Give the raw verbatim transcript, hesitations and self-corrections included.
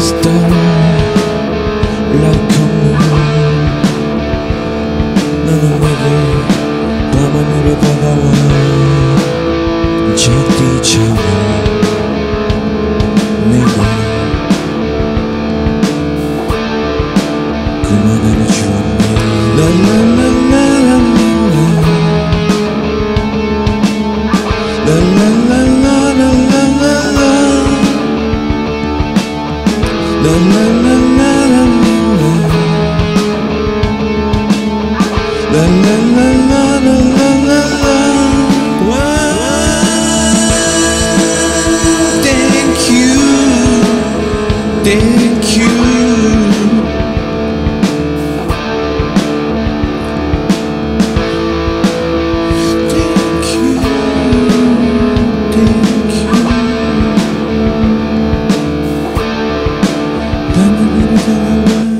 star like a moon. 너는 내게 밤하늘에 다가와 작디처럼 내게 그만하려 주었네. 랄랄랄랄랄라 랄랄랄랄랄라 Thank you, thank you. Thank you.